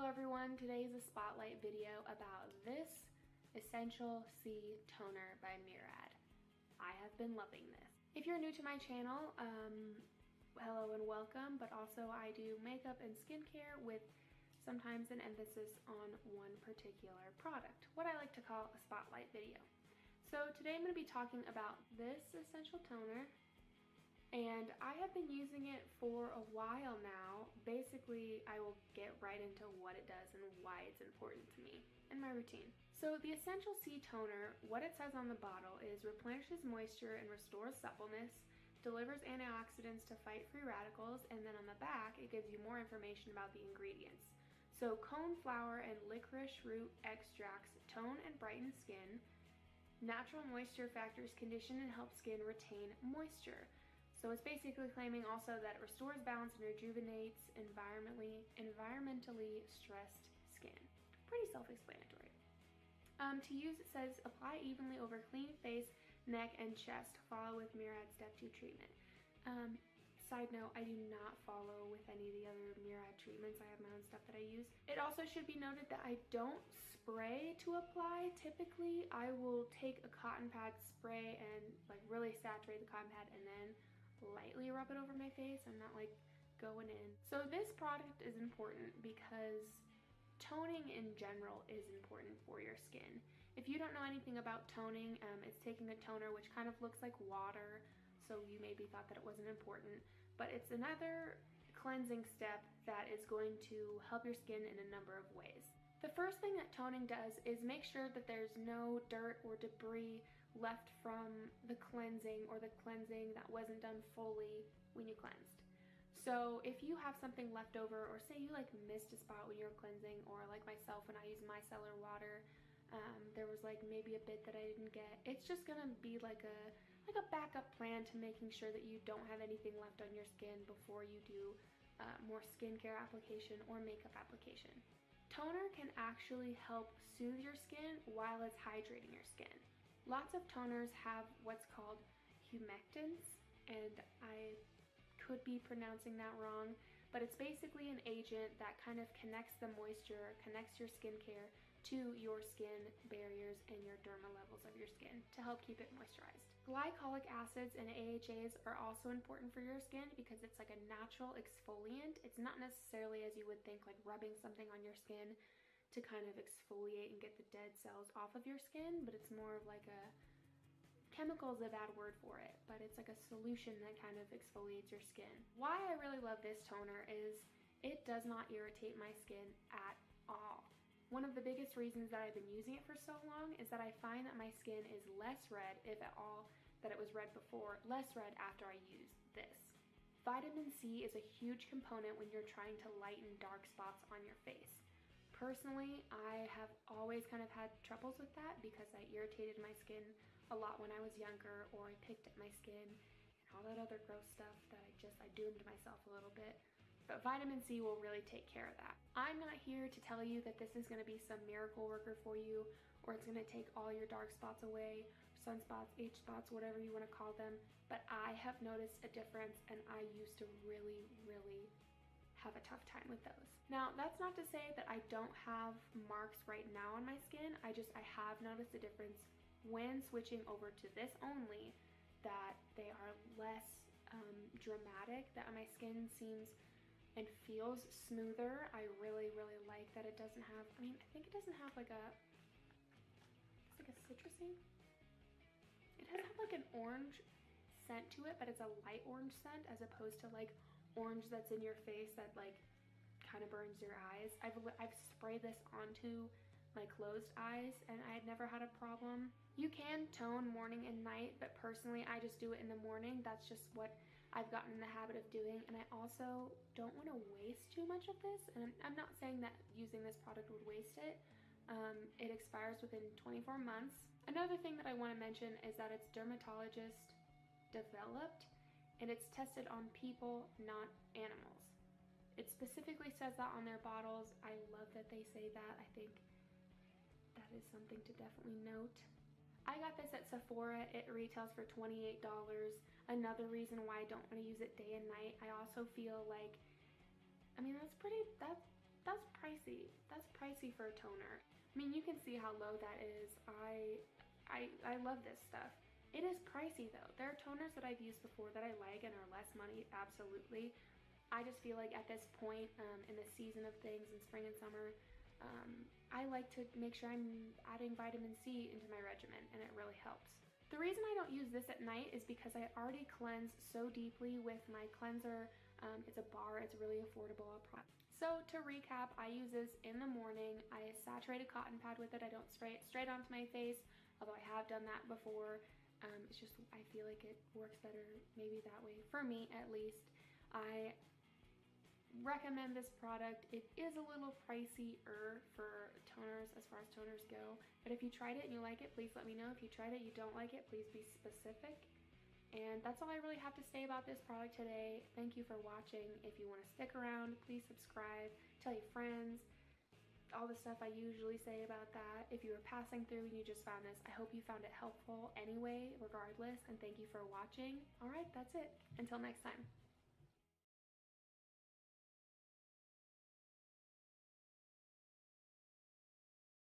everyone, today is a spotlight video about this Essential C Toner by Murad. I have been loving this. If you're new to my channel, hello and welcome, but also I do makeup and skincare with sometimes an emphasis on one particular product, what I like to call a spotlight video. So today I'm going to be talking about this Essential Toner, and I have been using it for a while now. Basically, I will get right into what it does and why it's important to me and my routine. So the Essential C Toner, what it says on the bottle is replenishes moisture and restores suppleness, delivers antioxidants to fight free radicals, and then on the back it gives you more information about the ingredients. So cone flower and licorice root extracts tone and brighten skin. Natural moisture factors condition and help skin retain moisture. So it's basically claiming also that it restores balance and rejuvenates environmentally stressed skin. Pretty self-explanatory. To use, it says apply evenly over clean face, neck, and chest. Follow with Murad Step 2 treatment. Side note, I do not follow with any of the other Murad treatments. I have my own stuff that I use. It also should be noted that I don't spray to apply. Typically, I will take a cotton pad, spray, and like really saturate the cotton pad and then lightly rub it over my face. I'm not like going in. So this product is important because toning in general is important for your skin. If you don't know anything about toning, it's taking a toner which kind of looks like water, so you maybe thought that it wasn't important, but it's another cleansing step that is going to help your skin in a number of ways. The first thing that toning does is make sure that there's no dirt or debris left from the cleansing or the cleansing that wasn't done fully when you cleansed. So if you have something left over, or say you like missed a spot when you're cleansing, or like myself when I use micellar water, there was like maybe a bit that I didn't get, it's just gonna be like a backup plan to making sure that you don't have anything left on your skin before you do more skincare application or makeup application. Toner can actually help soothe your skin while it's hydrating your skin. Lots of toners have what's called humectants, and I could be pronouncing that wrong, but it's basically an agent that kind of connects the moisture, connects your skincare to your skin barriers and your derma levels of your skin to help keep it moisturized. Glycolic acids and AHAs are also important for your skin because it's like a natural exfoliant. It's not necessarily, as you would think, like rubbing something on your skin to kind of exfoliate and get the dead cells off of your skin, but it's more of like a chemical is a bad word for it, but it's like a solution that kind of exfoliates your skin. Why I really love this toner is it does not irritate my skin at all. One of the biggest reasons that I've been using it for so long is that I find that my skin is less red, if at all, that it was red before, less red after I used this. Vitamin C is a huge component when you're trying to lighten dark spots on your face. Personally, I have always kind of had troubles with that because I irritated my skin a lot when I was younger, or I picked at my skin and all that other gross stuff that I doomed myself a little bit. But vitamin C will really take care of that. I'm not here to tell you that this is going to be some miracle worker for you, or it's going to take all your dark spots away, sunspots, age spots, whatever you want to call them, but I have noticed a difference, and I used to really have a tough time with those. Now, that's not to say that I don't have marks right now on my skin. I have noticed a difference when switching over to this only, that they are less dramatic, that my skin seems and feels smoother. I really like that it doesn't have, I think it doesn't have like it's like a citrusy. It does have like an orange scent to it, but it's a light orange scent as opposed to like orange that's in your face that like kind of burns your eyes. I've sprayed this onto my closed eyes and I had never had a problem. You can tone morning and night, but personally I just do it in the morning. That's just what I've gotten in the habit of doing, and I also don't want to waste too much of this, and I'm not saying that using this product would waste it. It expires within 24 months. Another thing that I want to mention is that it's dermatologist developed and it's tested on people, not animals. It specifically says that on their bottles. I love that they say that. I think that is something to definitely note. I got this at Sephora. It retails for $28. Another reason why I don't want to use it day and night. I also feel like, that's pricey pricey for a toner. I mean, you can see how low that is. I love this stuff. It is pricey though. There are toners that I've used before that I like and are less money, absolutely. I just feel like at this point in the season of things in spring and summer, I like to make sure I'm adding vitamin C into my regimen, and it really helps. The reason I don't use this at night is because I already cleanse so deeply with my cleanser. It's a bar, it's really affordable. So to recap, I use this in the morning. I saturate a cotton pad with it. I don't spray it straight onto my face, although I have done that before. It's just, I feel like it works better maybe that way, for me at least. I recommend this product. It is a little pricier for toners as far as toners go, but if you tried it and you like it, please let me know. If you tried it, you don't like it, please be specific. And that's all I really have to say about this product today. Thank you for watching. If you want to stick around, please subscribe, tell your friends, all the stuff I usually say about that. If you were passing through and you just found this, I hope you found it helpful anyway, regardless, and thank you for watching. All right, that's it. Until next time.